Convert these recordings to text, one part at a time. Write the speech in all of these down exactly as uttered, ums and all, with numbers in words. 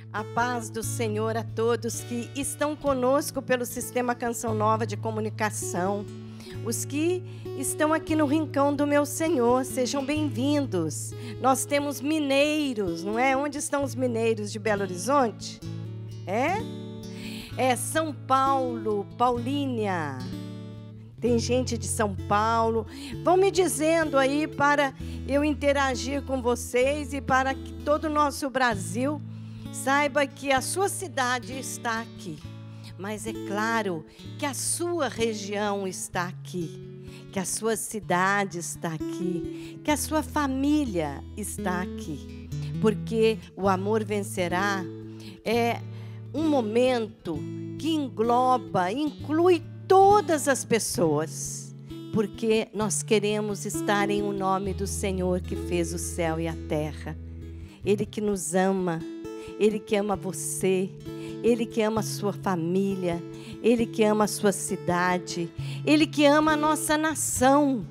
A paz do Senhor a todos que estão conosco pelo Sistema Canção Nova de Comunicação. Os que estão aqui no Rincão do Meu Senhor, sejam bem-vindos. Nós temos mineiros, não é? Onde estão os mineiros de Belo Horizonte? É? É São Paulo, Paulínia. Tem gente de São Paulo. Vão me dizendo aí para eu interagir com vocês e para que todo o nosso Brasil saiba que a sua cidade está aqui. Mas é claro que a sua região está aqui, que a sua cidade está aqui, que a sua família está aqui. Porque o Amor Vencerá é um momento que engloba, inclui todas as pessoas, porque nós queremos estar em o nome do Senhor que fez o céu e a terra. Ele que nos ama, Ele que ama você, Ele que ama a sua família, Ele que ama a sua cidade, Ele que ama a nossa nação,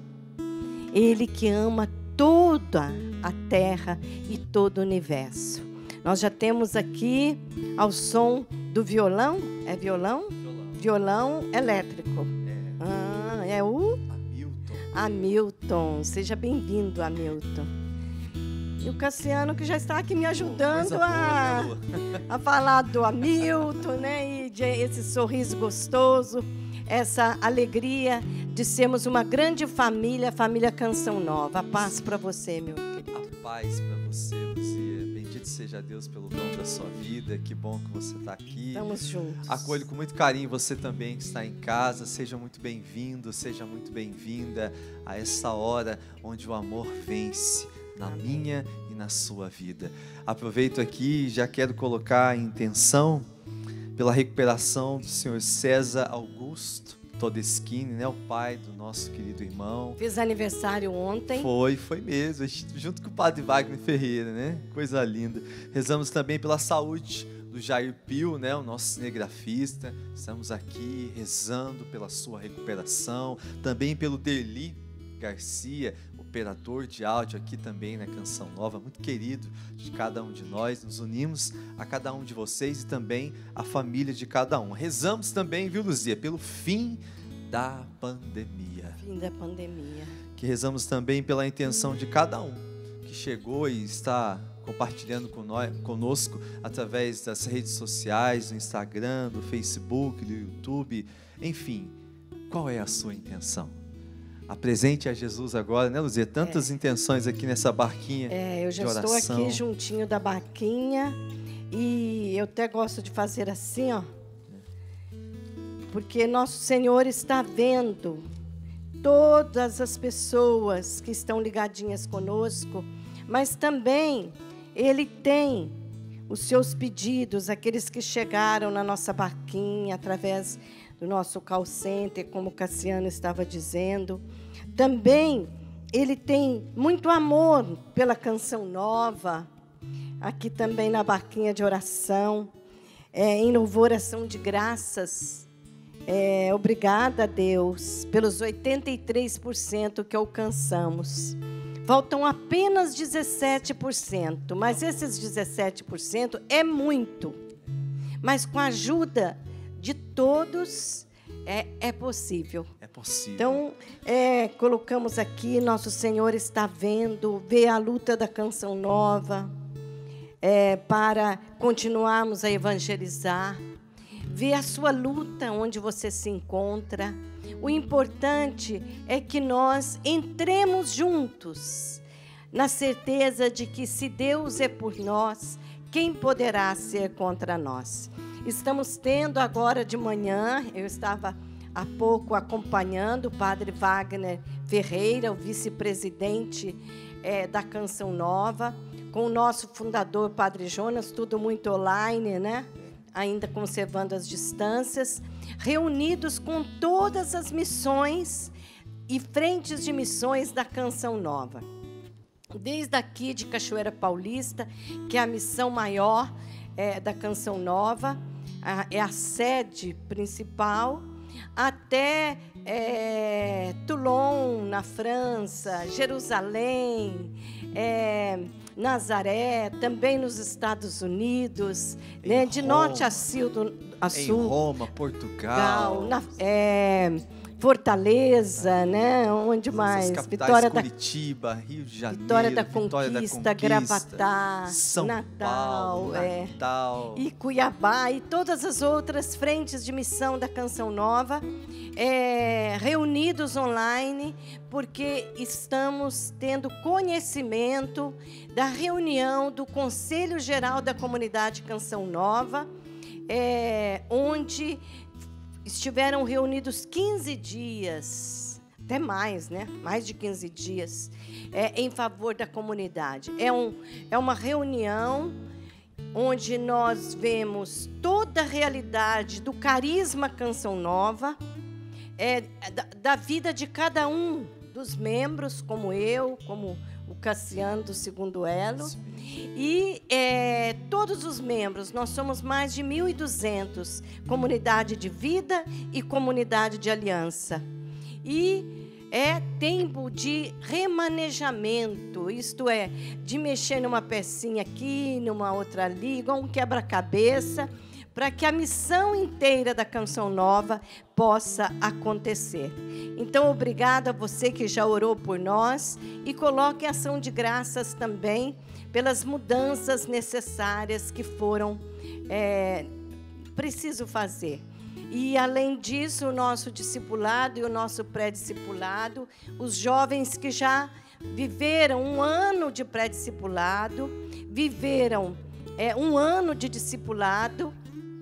Ele que ama toda a terra e todo o universo. Nós já temos aqui ao som do violão, é violão? Violão, violão elétrico. É, ah, é o? Hamilton. Hamilton, seja bem-vindo, Hamilton. E o Cassiano, que já está aqui me ajudando a, a falar do Hamilton, né? E de esse sorriso gostoso, essa alegria de sermos uma grande família, família Canção Nova. A paz para você, meu querido. A paz para você, Luzia. Bendito seja Deus pelo dom da sua vida. Que bom que você está aqui. Estamos juntos. Acolho com muito carinho você também que está em casa. Seja muito bem-vindo, seja muito bem-vinda a essa hora onde o amor vence na minha e na sua vida. Aproveito aqui e já quero colocar em intenção pela recuperação do senhor César Augusto Todeschini, né, o pai do nosso querido irmão. Fiz aniversário ontem. Foi, foi mesmo, junto com o padre Wagner Ferreira, né? Coisa linda. Rezamos também pela saúde do Jair Pio, né, o nosso cinegrafista. Estamos aqui rezando pela sua recuperação, também pelo Derli Garcia, operador de áudio aqui também na Canção Nova, muito querido de cada um de nós. Nos unimos a cada um de vocês e também a família de cada um. Rezamos também, viu, Luzia, pelo fim da pandemia. Fim da pandemia. Que rezamos também pela intenção de cada um que chegou e está compartilhando com nós, conosco através das redes sociais, do Instagram, do Facebook, do YouTube, enfim. Qual é a sua intenção? Apresente a Jesus agora, né, Luzia? Tantas é. intenções aqui nessa barquinha. É, eu já de oração. Estou aqui juntinho da barquinha e eu até gosto de fazer assim, ó. Porque nosso Senhor está vendo todas as pessoas que estão ligadinhas conosco, mas também Ele tem os seus pedidos, aqueles que chegaram na nossa barquinha através do nosso call center, como o Cassiano estava dizendo. Também Ele tem muito amor pela Canção Nova, aqui também na barquinha de oração, é, em louvor, ação de graças. É, obrigada a Deus pelos oitenta e três por cento que alcançamos. Faltam apenas dezessete por cento, mas esses dezessete por cento é muito. Mas com a ajuda de todos é, é possível. É possível. Então, é, colocamos aqui, nosso Senhor está vendo, vê a luta da Canção Nova, é, para continuarmos a evangelizar, vê a sua luta onde você se encontra. O importante é que nós entremos juntos, na certeza de que se Deus é por nós, quem poderá ser contra nós? Estamos tendo agora de manhã, eu estava há pouco acompanhando o padre Wagner Ferreira, o vice-presidente é, da Canção Nova, com o nosso fundador, padre Jonas, tudo muito online, né? Ainda conservando as distâncias, reunidos com todas as missões e frentes de missões da Canção Nova. Desde aqui de Cachoeira Paulista, que é a missão maior é, da Canção Nova, a, é a sede principal, até é, Toulon, na França, Jerusalém, é, Nazaré, também nos Estados Unidos, né, de Roma, norte a sul, do, a sul em Roma, Portugal, na, é, Fortaleza, né? Onde mais? Vitória da Curitiba, Rio de Janeiro, Vitória da Vitória Conquista, da Conquista, Gravatá, São Natal, Paulo, é, Natal, e Cuiabá e todas as outras frentes de missão da Canção Nova, é, reunidos online, porque estamos tendo conhecimento da reunião do Conselho Geral da Comunidade Canção Nova, é, onde estiveram reunidos quinze dias, até mais, né? Mais de quinze dias, é, em favor da comunidade. É, um, é uma reunião onde nós vemos toda a realidade do carisma Canção Nova, é, da, da vida de cada um dos membros, como eu, como o Cassiano do Segundo Elo. E é, todos os membros, nós somos mais de mil e duzentos, comunidade de vida e comunidade de aliança. E é tempo de remanejamento, isto é, de mexer numa pecinha aqui, numa outra ali, igual um quebra-cabeça, para que a missão inteira da Canção Nova possa acontecer. Então, obrigada a você que já orou por nós e coloque em ação de graças também pelas mudanças necessárias que foram é, preciso fazer. E, além disso, o nosso discipulado e o nosso pré-discipulado, os jovens que já viveram um ano de pré-discipulado, viveram é, um ano de discipulado,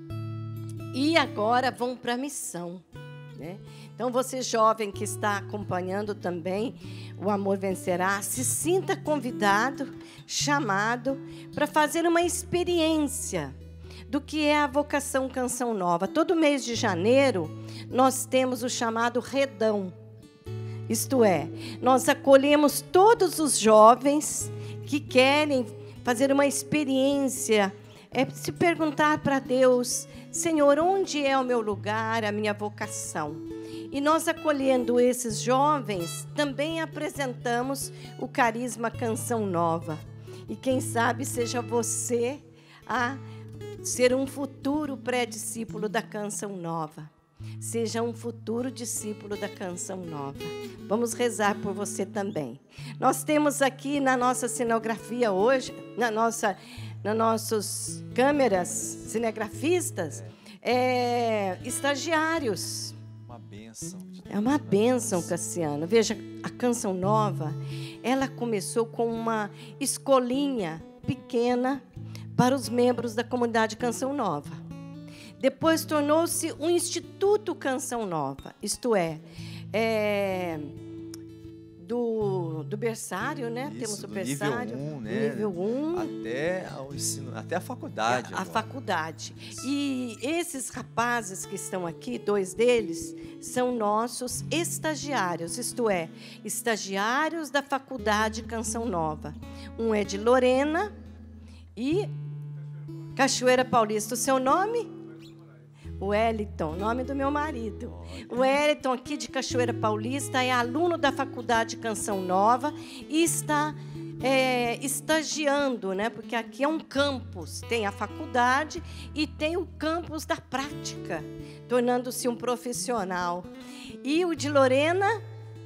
e agora vão para a missão, né? Então, você jovem que está acompanhando também o Amor Vencerá, se sinta convidado, chamado para fazer uma experiência do que é a vocação Canção Nova. Todo mês de janeiro, nós temos o chamado Redão. Isto é, nós acolhemos todos os jovens que querem fazer uma experiência, é se perguntar para Deus: Senhor, onde é o meu lugar, a minha vocação? E nós, acolhendo esses jovens, também apresentamos o carisma Canção Nova. E quem sabe seja você a ser um futuro pré-discípulo da Canção Nova. Seja um futuro discípulo da Canção Nova. Vamos rezar por você também. Nós temos aqui na nossa cenografia hoje, na nossa, nas nossas câmeras cinegrafistas, é, estagiários. Uma bênção. É uma bênção, Cassiano. Veja, a Canção Nova, ela começou com uma escolinha pequena para os membros da comunidade Canção Nova. Depois tornou-se um Instituto Canção Nova, isto é, é do, do berçário, né? Isso, Temos o do berçário, nível um, né? nível um, até ao ensino, até a faculdade. A, a faculdade. E esses rapazes que estão aqui, dois deles, são nossos estagiários, isto é, estagiários da faculdade Canção Nova. Um é de Lorena e Cachoeira Paulista. O seu nome? Wellington, nome do meu marido. O Wellington, aqui de Cachoeira Paulista, é aluno da faculdade Canção Nova e está é, estagiando, né? Porque aqui é um campus, tem a faculdade e tem o campus da prática, tornando-se um profissional. E o de Lorena,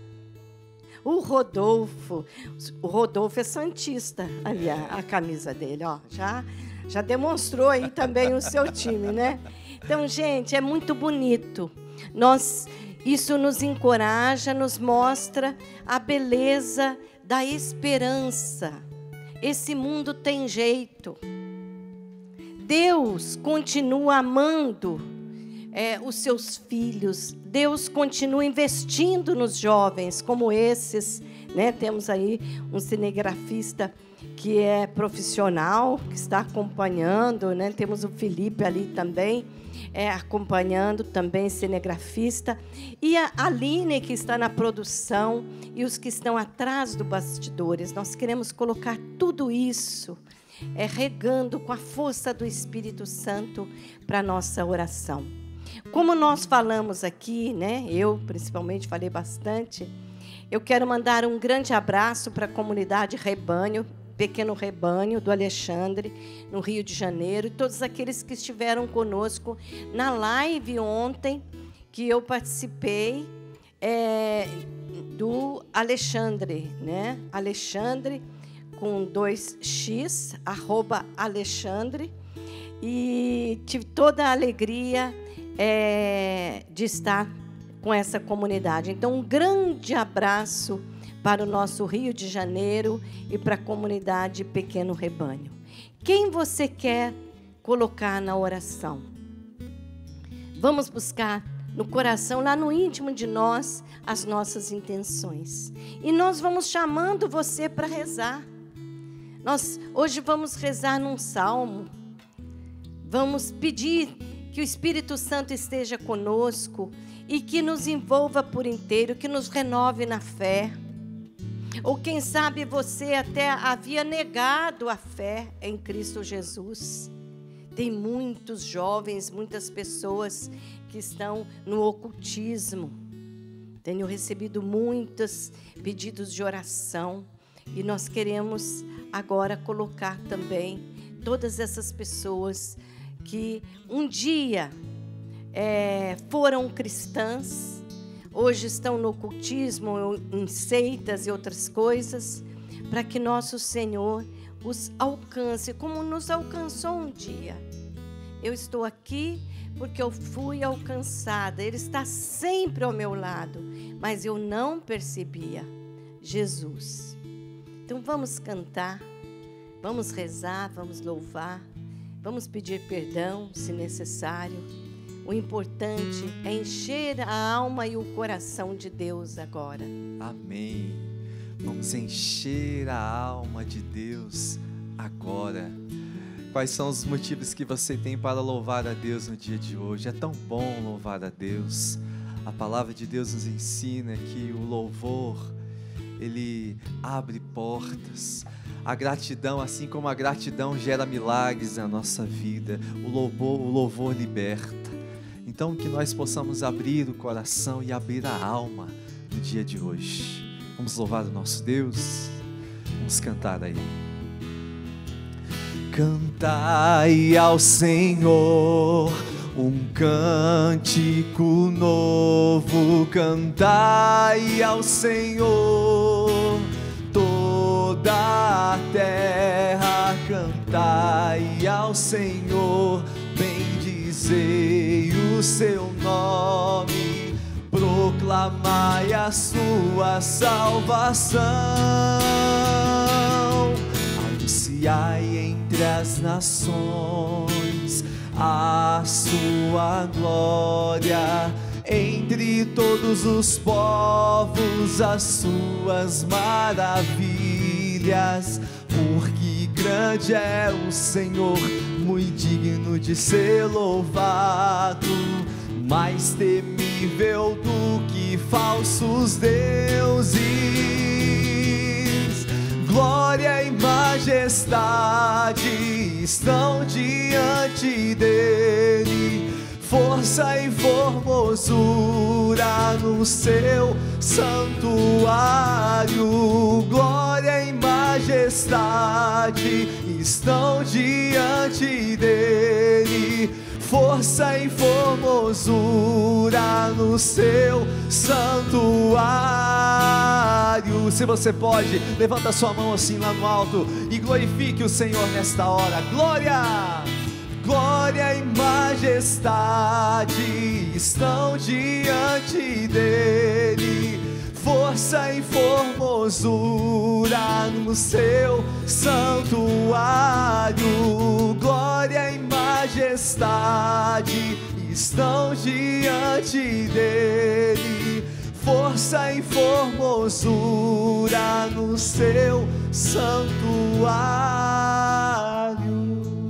o Rodolfo. O Rodolfo é santista, ali a, a camisa dele, ó, já, já demonstrou aí também o seu time, né? Então, gente, é muito bonito. Nós, isso nos encoraja, nos mostra a beleza da esperança. Esse mundo tem jeito. Deus continua amando é, os seus filhos. Deus continua investindo nos jovens como esses, né? Temos aí um cinegrafista que é profissional, que está acompanhando, né? Temos o Felipe ali também, é, acompanhando, também cinegrafista. E a Aline, que está na produção, e os que estão atrás dos bastidores. Nós queremos colocar tudo isso, é, regando com a força do Espírito Santo para a nossa oração. Como nós falamos aqui, né? Eu, principalmente, falei bastante. Eu quero mandar um grande abraço para a comunidade Rebanho, Pequeno Rebanho, do Alexandre, no Rio de Janeiro, e todos aqueles que estiveram conosco na live ontem, que eu participei, é, do Alexandre, né? Alexandre, com dois X, arroba Alexandre, e tive toda a alegria é, de estar com essa comunidade. Então, um grande abraço para o nosso Rio de Janeiro e para a comunidade Pequeno Rebanho. Quem você quer colocar na oração? Vamos buscar no coração, lá no íntimo de nós, as nossas intenções. E nós vamos chamando você para rezar. Nós hoje vamos rezar num salmo. Vamos pedir que o Espírito Santo esteja conosco e que nos envolva por inteiro, que nos renove na fé. Ou quem sabe você até havia negado a fé em Cristo Jesus. Tem muitos jovens, muitas pessoas que estão no ocultismo. Tenho recebido muitos pedidos de oração e nós queremos agora colocar também todas essas pessoas que um dia é, foram cristãs, hoje estão no ocultismo, em seitas e outras coisas, para que nosso Senhor os alcance, como nos alcançou um dia. Eu estou aqui porque eu fui alcançada. Ele está sempre ao meu lado, mas eu não percebia Jesus. Então vamos cantar, vamos rezar, vamos louvar, vamos pedir perdão se necessário. O importante é encher a alma e o coração de Deus agora. Amém. Vamos encher a alma de Deus agora. Quais são os motivos que você tem para louvar a Deus no dia de hoje? É tão bom louvar a Deus. A palavra de Deus nos ensina que o louvor, ele abre portas. A gratidão, assim como a gratidão gera milagres na nossa vida, o louvor, o louvor liberta. Então, que nós possamos abrir o coração e abrir a alma no dia de hoje. Vamos louvar o nosso Deus? Vamos cantar aí. Cantai ao Senhor um cântico novo, cantai ao Senhor toda a terra, cantai ao Senhor, bendizei o seu nome, proclamai a sua salvação, anunciai entre as nações a sua glória, entre todos os povos as suas maravilhas, porque grande é o Senhor, muito digno de ser louvado, mais temível do que falsos deuses. Glória e majestade estão diante dele, força e formosura no seu santuário. Glória e majestade estão diante dele, força e formosura no seu santuário. Se você pode, levanta sua mão assim lá no alto e glorifique o Senhor nesta hora. Glória! Glória e majestade estão diante dele, força e formosura no seu santuário. Glória e majestade estão diante dele, força e formosura no seu santuário.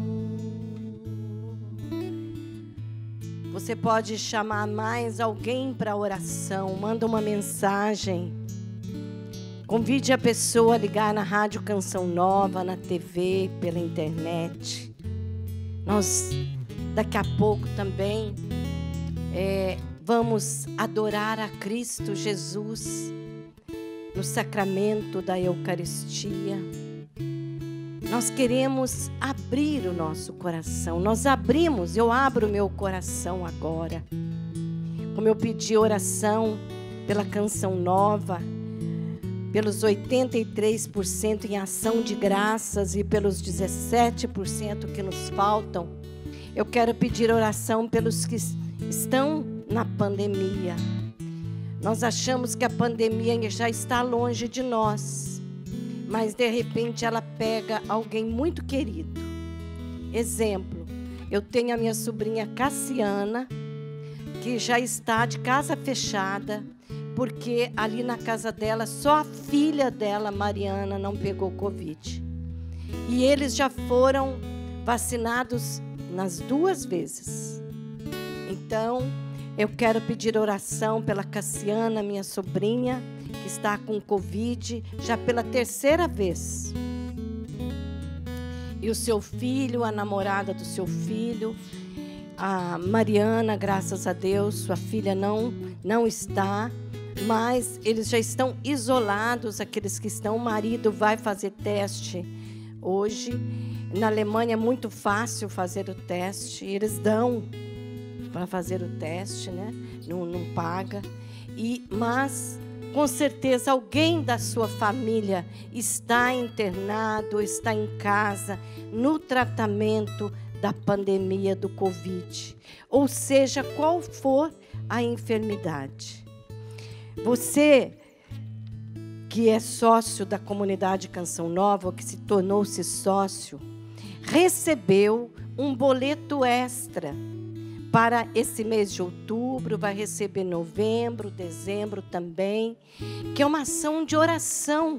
Você pode chamar mais alguém para a oração, manda uma mensagem, convide a pessoa a ligar na Rádio Canção Nova, na T V, pela internet. Nós, daqui a pouco também, é, vamos adorar a Cristo Jesus no sacramento da Eucaristia. nós queremos abrir o nosso coração. Nós abrimos, eu abro o meu coração agora. Como eu pedi oração pela Canção Nova, pelos oitenta e três por cento em ação de graças e pelos dezessete por cento que nos faltam, eu quero pedir oração pelos que estão na pandemia. Nós achamos que a pandemia já está longe de nós, mas de repente ela pega alguém muito querido. Exemplo, eu tenho a minha sobrinha Cassiana, que já está de casa fechada, porque ali na casa dela, só a filha dela, Mariana, não pegou Covid. E eles já foram vacinados nas duas vezes. Então, eu quero pedir oração pela Cassiana, minha sobrinha, que está com Covid já pela terceira vez. E o seu filho, a namorada do seu filho, a Mariana, graças a Deus, sua filha não, não está, mas eles já estão isolados, aqueles que estão. O marido vai fazer teste hoje. Na Alemanha é muito fácil fazer o teste, eles dão para fazer o teste, né? Não, não paga. E, mas, com certeza, alguém da sua família está internado, está em casa, no tratamento da pandemia do Covid. Ou seja, qual for a enfermidade. Você que é sócio da comunidade Canção Nova, ou que se tornou-se sócio, recebeu um boleto extra para esse mês de outubro, vai receber novembro, dezembro também, que é uma ação de oração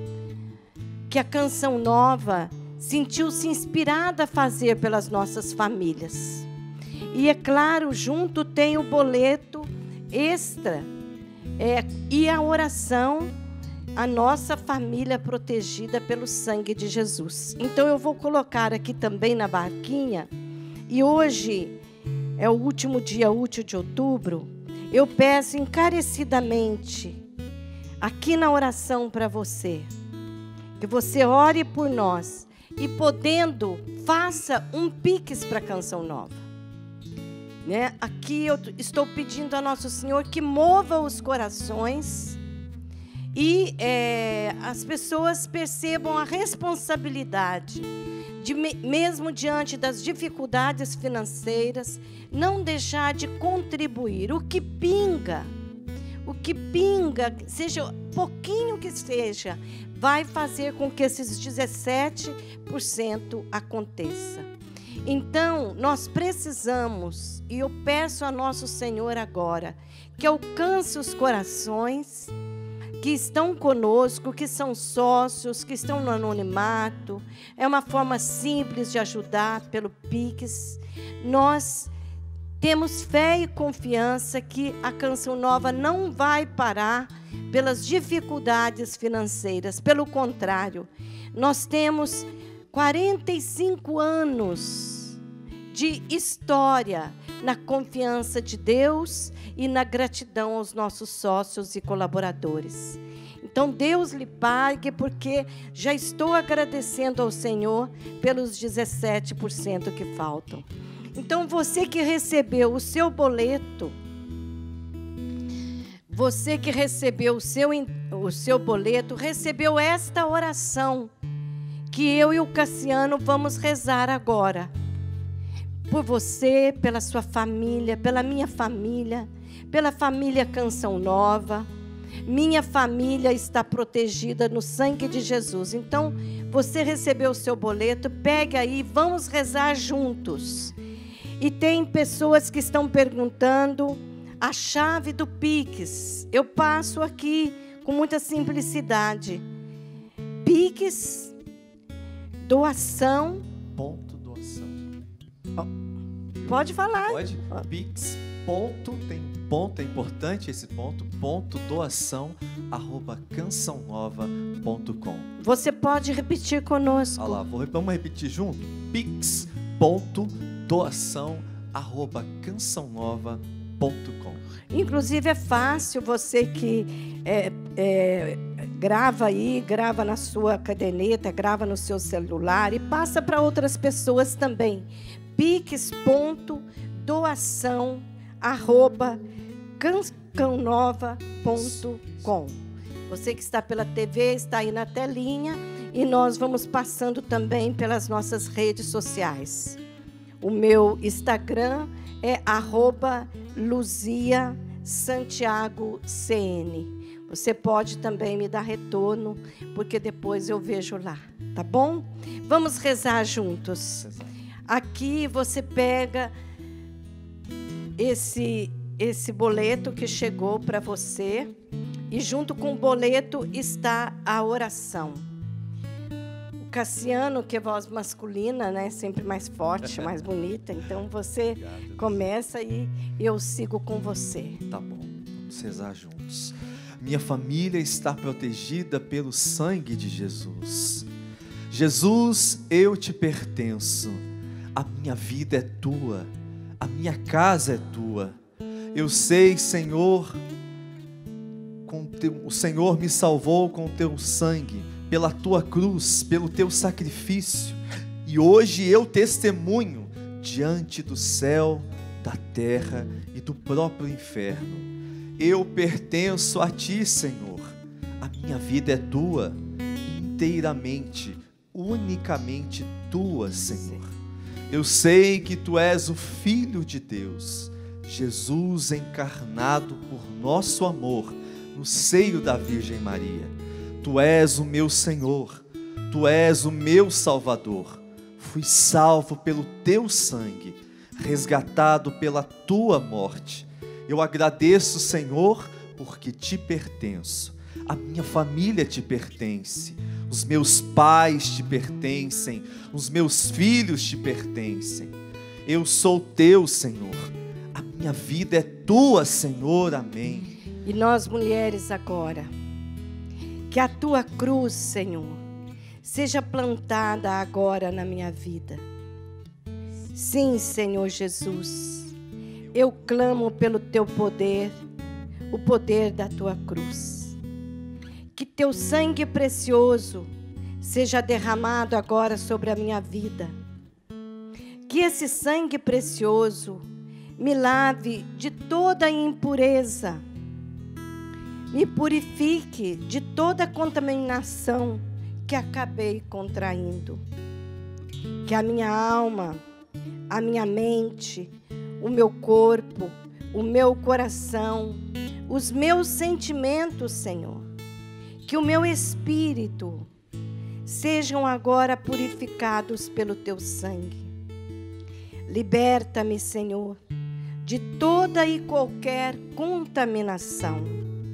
que a Canção Nova sentiu-se inspirada a fazer pelas nossas famílias. E é claro, junto tem o boleto extra é, e a oração, a nossa família protegida pelo sangue de Jesus. Então eu vou colocar aqui também na barquinha, e hoje é o último dia útil de outubro, eu peço encarecidamente, aqui na oração para você, que você ore por nós e, podendo, faça um Pix para a Canção Nova. Né? Aqui eu estou pedindo a Nosso Senhor que mova os corações e é, as pessoas percebam a responsabilidade de, mesmo diante das dificuldades financeiras, não deixar de contribuir. O que pinga, o que pinga, seja pouquinho que seja, vai fazer com que esses dezessete por cento aconteça. Então, nós precisamos, e eu peço a Nosso Senhor agora, que alcance os corações que estão conosco, que são sócios, que estão no anonimato. É uma forma simples de ajudar pelo Pix. Nós temos fé e confiança que a Canção Nova não vai parar pelas dificuldades financeiras. Pelo contrário, nós temos quarenta e cinco anos de história na confiança de Deus e na gratidão aos nossos sócios e colaboradores. Então, Deus lhe pague, porque já estou agradecendo ao Senhor pelos dezessete por cento que faltam. Então, você que recebeu o seu boleto, você que recebeu o seu, o seu boleto, recebeu esta oração, que eu e o Cassiano vamos rezar agora. Por você, pela sua família, pela minha família, pela família Canção Nova. Minha família está protegida no sangue de Jesus. Então, você recebeu o seu boleto, pegue aí, vamos rezar juntos. E tem pessoas que estão perguntando a chave do Pix. Eu passo aqui com muita simplicidade. Pix, doação. Ponto doação. Pode falar. Pode? Pix, ponto, tem ponto, é importante esse ponto, ponto doação, arroba canção nova ponto com. Você pode repetir conosco. Olha lá, vou, vamos repetir junto? Pix, ponto doação, arroba canção nova ponto com. Inclusive é fácil, você que é, é, grava aí, grava na sua caderneta, grava no seu celular e passa para outras pessoas também. pix ponto doação arroba canção nova ponto com. Você que está pela T V, está aí na telinha, e nós vamos passando também pelas nossas redes sociais. O meu Instagram é arroba Luzia Santiago C N. Você pode também me dar retorno, porque depois eu vejo lá, tá bom? Vamos rezar juntos. Aqui você pega esse, esse boleto que chegou para você, e junto com o boleto está a oração. O Cassiano, que é voz masculina, né, sempre mais forte, mais bonita, então você Obrigado, começa e eu sigo com você. Tá bom, vamos rezar juntos. Minha família está protegida pelo sangue de Jesus. Jesus, eu te pertenço. A minha vida é tua, a minha casa é tua. Eu sei, Senhor, com teu, o Senhor me salvou com o teu sangue, pela tua cruz, pelo teu sacrifício. E hoje eu testemunho diante do céu, da terra e do próprio inferno. Eu pertenço a ti, Senhor. A minha vida é tua, inteiramente, unicamente tua, Senhor. Eu sei que tu és o Filho de Deus, Jesus encarnado por nosso amor no seio da Virgem Maria. Tu és o meu Senhor, tu és o meu Salvador. Fui salvo pelo teu sangue, resgatado pela tua morte. Eu agradeço, Senhor, porque te pertenço. A minha família te pertence, os meus pais te pertencem, os meus filhos te pertencem. Eu sou teu, Senhor. A minha vida é tua, Senhor. Amém. E nós, mulheres, agora, que a tua cruz, Senhor, seja plantada agora na minha vida. Sim, Senhor Jesus, eu clamo pelo teu poder, o poder da tua cruz. Que teu sangue precioso seja derramado agora sobre a minha vida. Que esse sangue precioso me lave de toda impureza, me purifique de toda contaminação que acabei contraindo. Que a minha alma, a minha mente, o meu corpo, o meu coração, os meus sentimentos, Senhor, que o meu espírito sejam agora purificados pelo teu sangue. Liberta-me, Senhor, de toda e qualquer contaminação.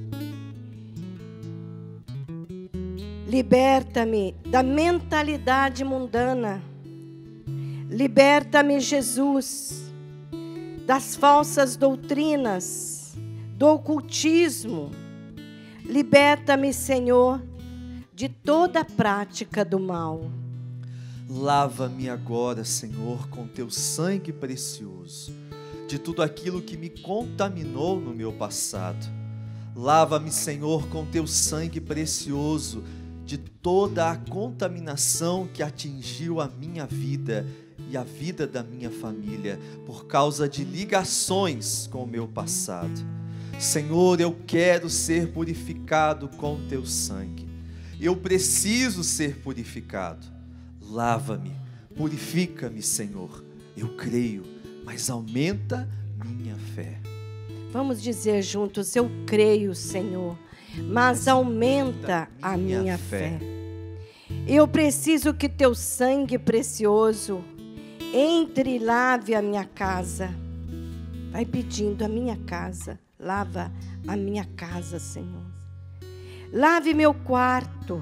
Liberta-me da mentalidade mundana. Liberta-me, Jesus, das falsas doutrinas, do ocultismo. Liberta-me, Senhor, de toda prática do mal. Lava-me agora, Senhor, com teu sangue precioso, de tudo aquilo que me contaminou no meu passado. Lava-me, Senhor, com teu sangue precioso, de toda a contaminação que atingiu a minha vida e a vida da minha família, por causa de ligações com o meu passado. Senhor, eu quero ser purificado com teu sangue. Eu preciso ser purificado. Lava-me, purifica-me, Senhor. Eu creio, mas aumenta minha fé. Vamos dizer juntos: eu creio, Senhor, mas aumenta a minha fé. Eu preciso que teu sangue precioso entre e lave a minha casa. Vai pedindo: a minha casa, lava a minha casa, Senhor. Lave meu quarto.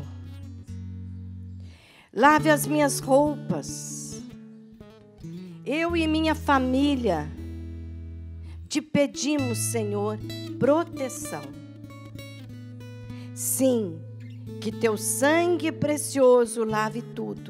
Lave as minhas roupas. Eu e minha família te pedimos, Senhor, proteção. Sim, que teu sangue precioso lave tudo,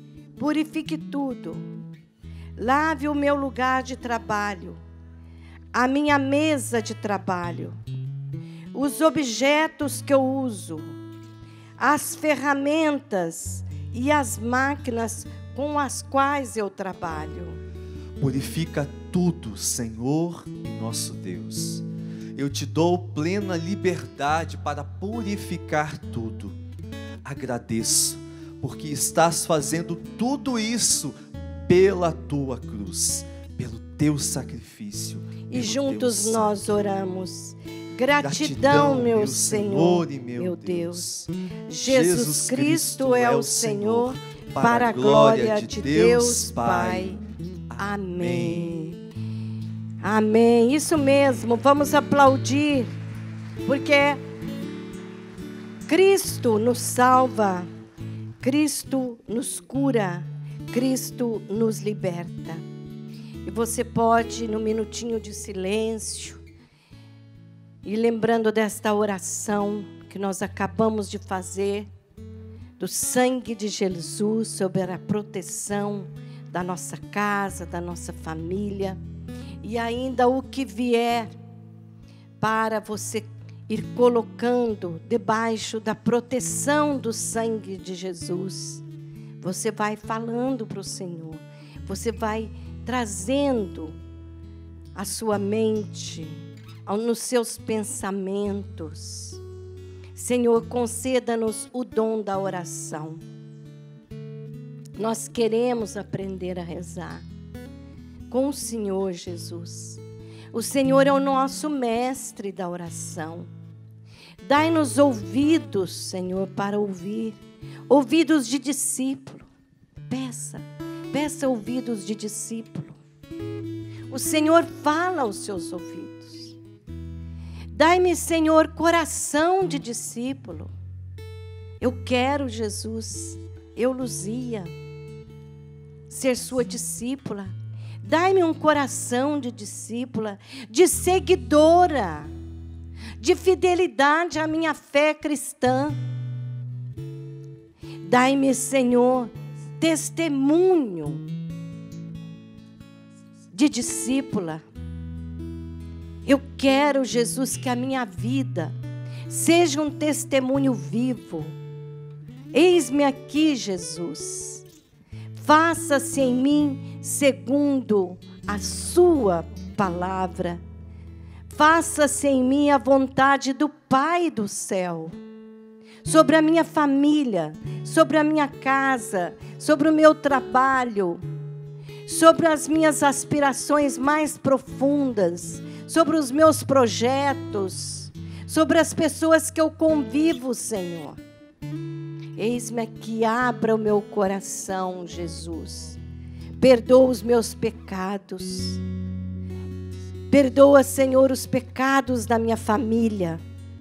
purifique tudo. Lave o meu lugar de trabalho, a minha mesa de trabalho, os objetos que eu uso, as ferramentas e as máquinas com as quais eu trabalho. Purifica tudo, Senhor nosso Deus. Eu te dou plena liberdade para purificar tudo. Agradeço, porque estás fazendo tudo isso pela tua cruz, pelo teu sacrifício. E juntos nós oramos. Gratidão, meu Senhor e meu Deus. Jesus Cristo é o Senhor, para a glória de Deus Pai. Amém. Amém. Isso mesmo. Vamos aplaudir, porque Cristo nos salva, Cristo nos cura, Cristo nos liberta. E você pode, no minutinho de silêncio, e lembrando desta oração que nós acabamos de fazer, do sangue de Jesus sobre a proteção da nossa casa, da nossa família, e ainda o que vier para você ir colocando debaixo da proteção do sangue de Jesus. Você vai falando para o Senhor, você vai trazendo a sua mente nos seus pensamentos. Senhor, conceda-nos o dom da oração. Nós queremos aprender a rezar com o Senhor Jesus. O Senhor é o nosso mestre da oração. Dai-nos ouvidos, Senhor, para ouvir. Ouvidos de discípulo. Peça, peça ouvidos de discípulo. O Senhor fala aos seus ouvidos. Dai-me, Senhor, coração de discípulo. Eu quero, Jesus, eu, Luzia, ser sua discípula. Dai-me um coração de discípula, de seguidora, de fidelidade à minha fé cristã. Dai-me, Senhor, testemunho de discípula. Eu quero, Jesus, que a minha vida seja um testemunho vivo. Eis-me aqui, Jesus. Faça-se em mim segundo a sua palavra. Faça-se em mim a vontade do Pai do céu. Sobre a minha família, sobre a minha casa, sobre o meu trabalho, sobre as minhas aspirações mais profundas, sobre os meus projetos, sobre as pessoas que eu convivo, Senhor. Eis-me aqui, abra o meu coração, Jesus. Perdoa os meus pecados. Perdoa, Senhor, os pecados da minha família.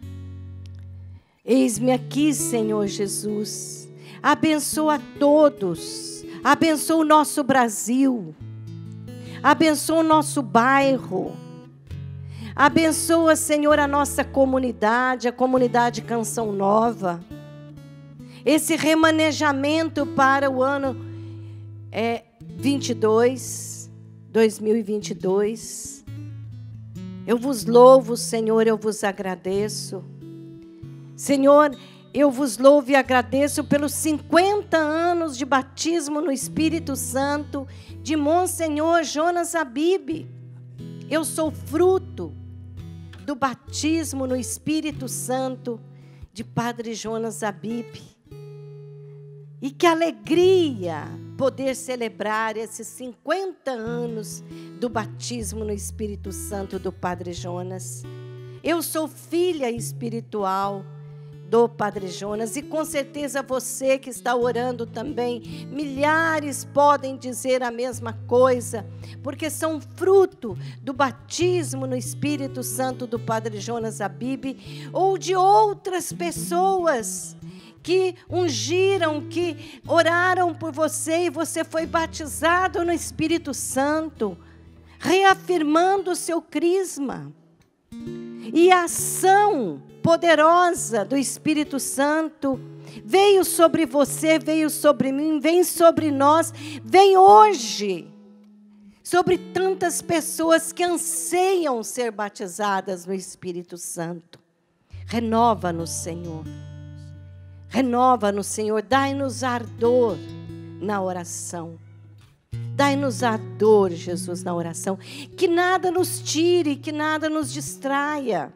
Eis-me aqui, Senhor Jesus. Abençoa todos. Abençoa o nosso Brasil. Abençoa o nosso bairro. Abençoa, Senhor, a nossa comunidade, a comunidade Canção Nova. Esse remanejamento para o ano é, vinte e dois, dois mil e vinte e dois. Eu vos louvo, Senhor, eu vos agradeço. Senhor, eu vos louvo e agradeço pelos cinquenta anos de batismo no Espírito Santo de Monsenhor Jonas Abib. Eu sou fruto do batismo no Espírito Santo de Padre Jonas Abib. E que alegria poder celebrar esses cinquenta anos do batismo no Espírito Santo do Padre Jonas. Eu sou filha espiritual do Padre Jonas, e com certeza você que está orando também, milhares podem dizer a mesma coisa, porque são fruto do batismo no Espírito Santo do Padre Jonas Abib, ou de outras pessoas que ungiram, que oraram por você e você foi batizado no Espírito Santo, reafirmando o seu crisma. E a ação poderosa do Espírito Santo veio sobre você, veio sobre mim, vem sobre nós, vem hoje sobre tantas pessoas que anseiam ser batizadas no Espírito Santo. Renova-nos, Senhor. Renova-nos, Senhor. Dai-nos ardor na oração. Dai-nos ardor, Jesus, na oração. Que nada nos tire, que nada nos distraia.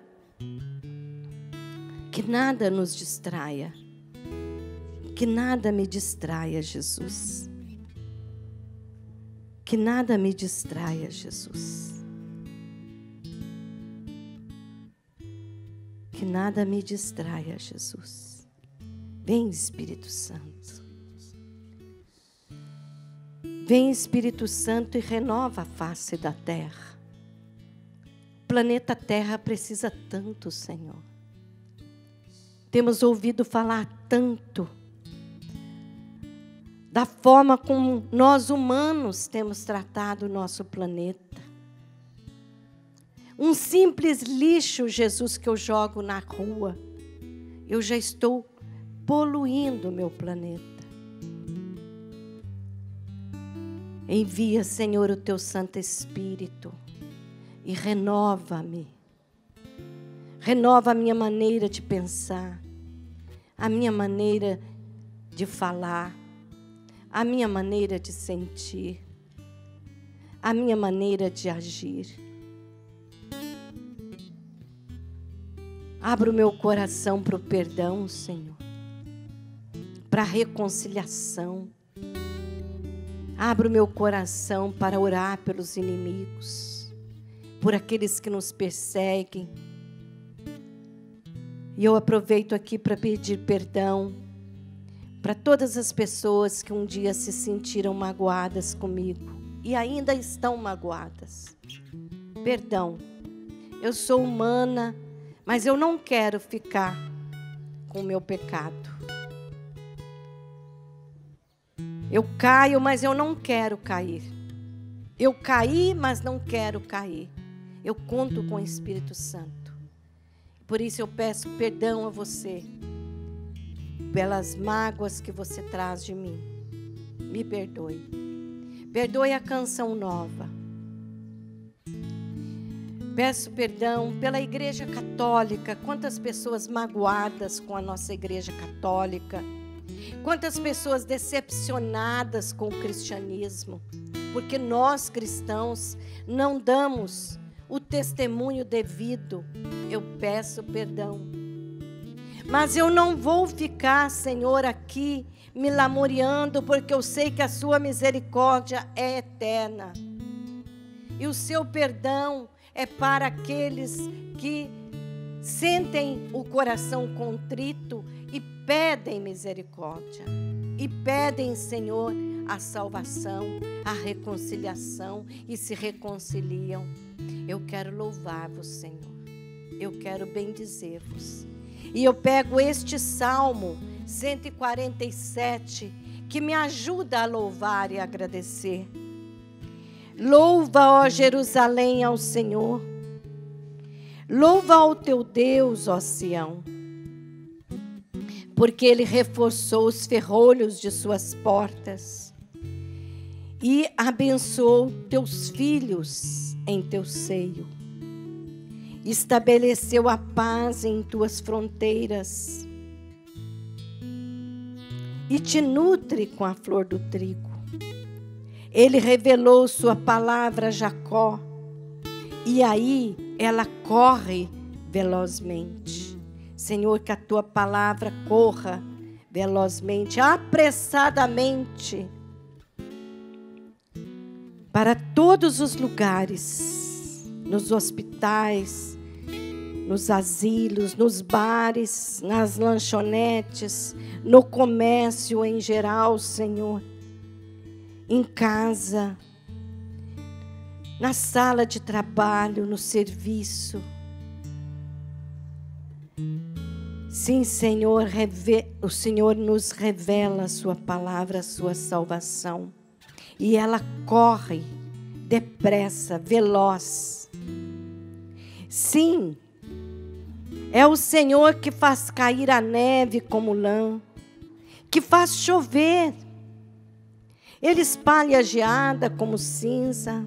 Que nada nos distraia. Que nada me distraia, Jesus. Que nada me distraia, Jesus. Que nada me distraia, Jesus. Vem, Espírito Santo. Vem, Espírito Santo, e renova a face da terra. O planeta Terra precisa tanto, Senhor. Temos ouvido falar tanto da forma como nós humanos temos tratado o nosso planeta. Um simples lixo, Jesus, que eu jogo na rua, eu já estou poluindo o meu planeta. Envia, Senhor, o teu Santo Espírito e renova-me. Renova a minha maneira de pensar, a minha maneira de falar, a minha maneira de sentir, a minha maneira de agir. Abra o meu coração para o perdão, Senhor, para a reconciliação. Abra o meu coração para orar pelos inimigos, por aqueles que nos perseguem. E eu aproveito aqui para pedir perdão para todas as pessoas que um dia se sentiram magoadas comigo e ainda estão magoadas. Perdão, eu sou humana, mas eu não quero ficar com o meu pecado. Eu caio, mas eu não quero cair. Eu caí, mas não quero cair. Eu conto com o Espírito Santo. Por isso eu peço perdão a você pelas mágoas que você traz de mim. Me perdoe. Perdoe a Canção Nova. Peço perdão pela Igreja Católica. Quantas pessoas magoadas com a nossa Igreja Católica. Quantas pessoas decepcionadas com o cristianismo. Porque nós, cristãos, não damos o testemunho devido. Eu peço perdão. Mas eu não vou ficar, Senhor, aqui me lamuriando, porque eu sei que a sua misericórdia é eterna. E o seu perdão é para aqueles que sentem o coração contrito e pedem misericórdia. E pedem, Senhor, a salvação, a reconciliação e se reconciliam. Eu quero louvar-vos, Senhor. Eu quero bendizer-vos. E eu pego este Salmo cento e quarenta e sete, que me ajuda a louvar e agradecer. Louva, ó Jerusalém, ao Senhor. Louva ao teu Deus, ó Sião. Porque Ele reforçou os ferrolhos de suas portas e abençoou teus filhos em teu seio. Estabeleceu a paz em tuas fronteiras e te nutre com a flor do trigo. Ele revelou sua palavra a Jacó e aí ela corre velozmente. Senhor, que a tua palavra corra velozmente, apressadamente, para todos os lugares, nos hospitais, nos asilos, nos bares, nas lanchonetes, no comércio em geral, Senhor, em casa, na sala de trabalho, no serviço. Sim, Senhor, o Senhor nos revela a sua palavra, a sua salvação. E ela corre depressa, veloz. Sim, é o Senhor que faz cair a neve como lã, que faz chover Ele espalha a geada como cinza,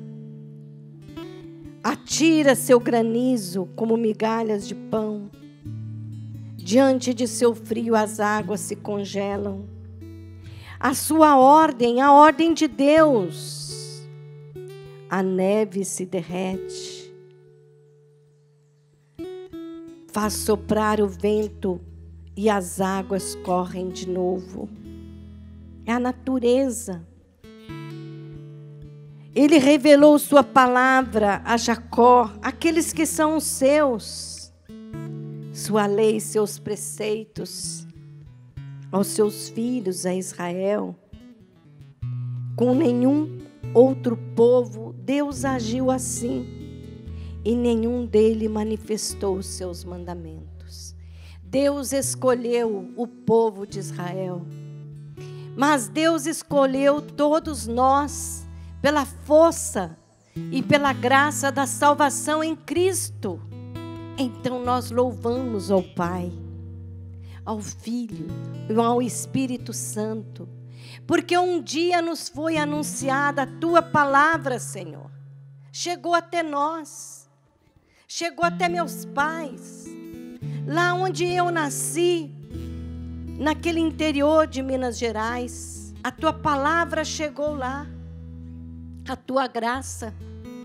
atira seu granizo como migalhas de pão. Diante de seu frio as águas se congelam. A sua ordem, a ordem de Deus, a neve se derrete. Faz soprar o vento e as águas correm de novo. É a natureza. Ele revelou sua palavra a Jacó, aqueles que são os seus. Sua lei e seus preceitos aos seus filhos, a Israel. Com nenhum outro povo Deus agiu assim, e nenhum dele manifestou os seus mandamentos. Deus escolheu o povo de Israel, mas Deus escolheu todos nós pela força e pela graça da salvação em Cristo. Então nós louvamos ao Pai, ao Filho e ao Espírito Santo, porque um dia nos foi anunciada a Tua palavra, Senhor. Chegou até nós, chegou até meus pais, lá onde eu nasci, naquele interior de Minas Gerais. A Tua palavra chegou lá, a Tua graça.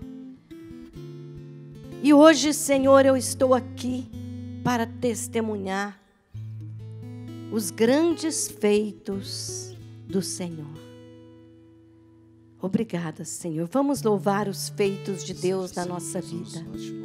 E hoje, Senhor, eu estou aqui para testemunhar os grandes feitos do Senhor. Obrigada, Senhor. Vamos louvar os feitos de Deus na nossa vida.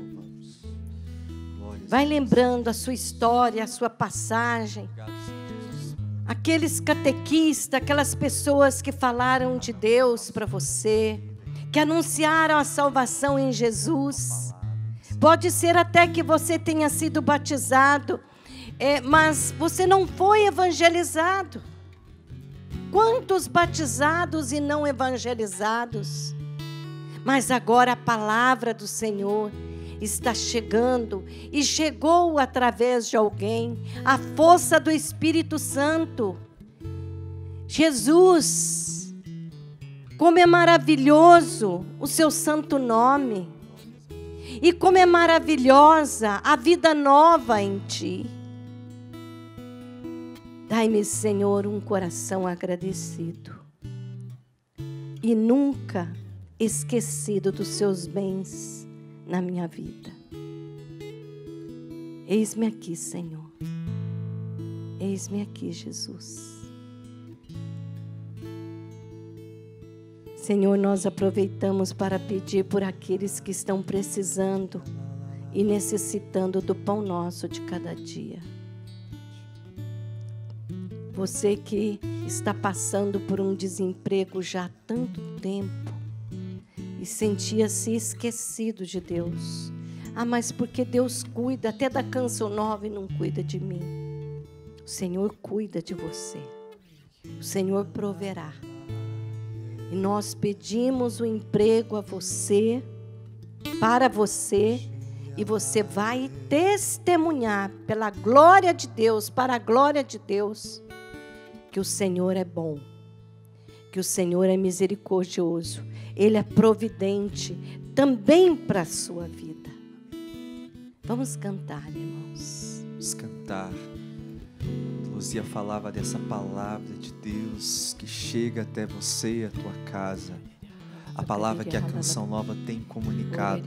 Vai lembrando a sua história, a sua passagem. Aqueles catequistas, aquelas pessoas que falaram de Deus para você, que anunciaram a salvação em Jesus. Pode ser até que você tenha sido batizado, é, mas você não foi evangelizado. Quantos batizados e não evangelizados? Mas agora a palavra do Senhor está chegando, e chegou através de alguém, a força do Espírito Santo. Jesus, como é maravilhoso o seu santo nome. E como é maravilhosa a vida nova em Ti. Dai-me, Senhor, um coração agradecido e nunca esquecido dos Seus bens na minha vida. Eis-me aqui, Senhor. Eis-me aqui, Jesus. Senhor, nós aproveitamos para pedir por aqueles que estão precisando e necessitando do pão nosso de cada dia. Você que está passando por um desemprego já há tanto tempo e sentia-se esquecido de Deus. Ah, mas porque Deus cuida até da Canção Nova e não cuida de mim? O Senhor cuida de você. O Senhor proverá. E nós pedimos o emprego a você, para você, e você vai testemunhar pela glória de Deus, para a glória de Deus, que o Senhor é bom, que o Senhor é misericordioso, Ele é providente também para a sua vida. Vamos cantar, irmãos. Vamos cantar. Luzia falava dessa palavra de Deus que chega até você e a tua casa. A palavra que a Canção Nova tem comunicado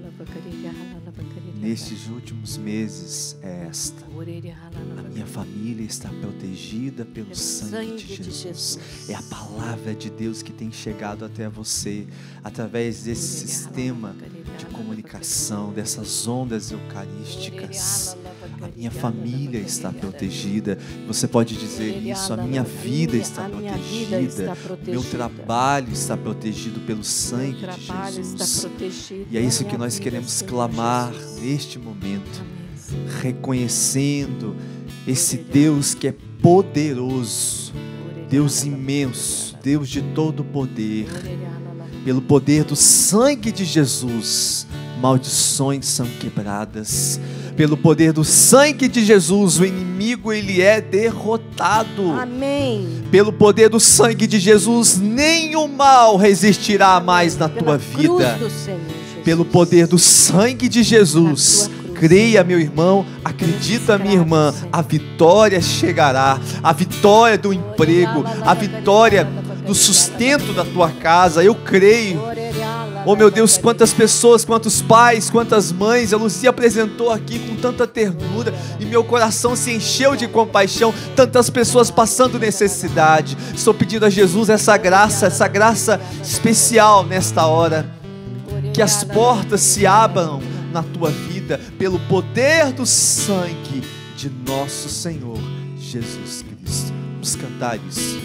nestes últimos meses é esta: a minha família está protegida pelo sangue de Jesus. É a palavra de Deus que tem chegado até você através desse sistema de comunicação, dessas ondas eucarísticas. A minha família está protegida. Você pode dizer isso: a minha vida está protegida, o meu trabalho está protegido pelo sangue de Jesus. E é isso que nós queremos clamar neste momento, reconhecendo esse Deus que é poderoso, Deus imenso, Deus de todo poder. Pelo poder do sangue de Jesus, maldições são quebradas. Pelo poder do sangue de Jesus, o inimigo ele é derrotado. Amém. Pelo poder do sangue de Jesus, nenhum mal resistirá mais na tua vida. Pelo poder do sangue de Jesus, creia, meu irmão, acredita, minha irmã, a vitória chegará. A vitória do emprego, a vitória do sustento da tua casa. Eu creio. Oh meu Deus, quantas pessoas, quantos pais, quantas mães a Lucia apresentou aqui com tanta ternura e meu coração se encheu de compaixão. Tantas pessoas passando necessidade. Estou pedindo a Jesus essa graça, essa graça especial nesta hora. Que as portas se abram na tua vida pelo poder do sangue de nosso Senhor Jesus Cristo. Vamos cantar isso.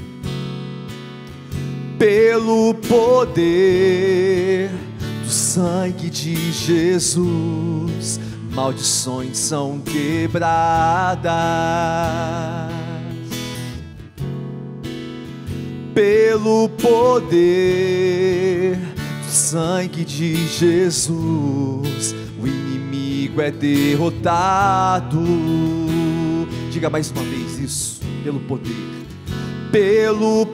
Pelo poder do sangue de Jesus, maldições são quebradas. Pelo poder do sangue de Jesus, o inimigo é derrotado. Diga mais uma vez isso. Pelo poder. Pelo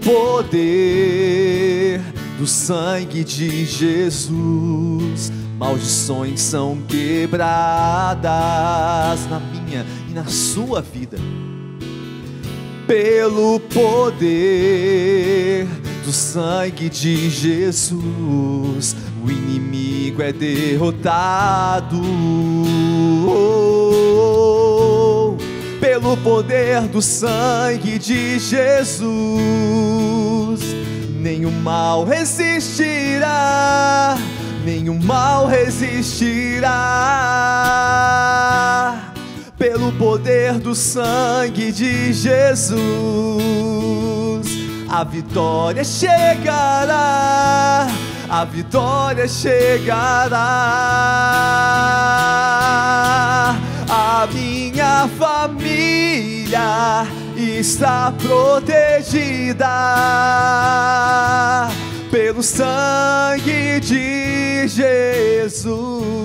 poder do sangue de Jesus, maldições são quebradas na minha e na sua vida. Pelo poder do sangue de Jesus, o inimigo é derrotado. Pelo poder do sangue de Jesus, nenhum mal resistirá, nenhum mal resistirá. Pelo poder do sangue de Jesus, a vitória chegará, a vitória chegará. A minha família está protegida pelo sangue de Jesus.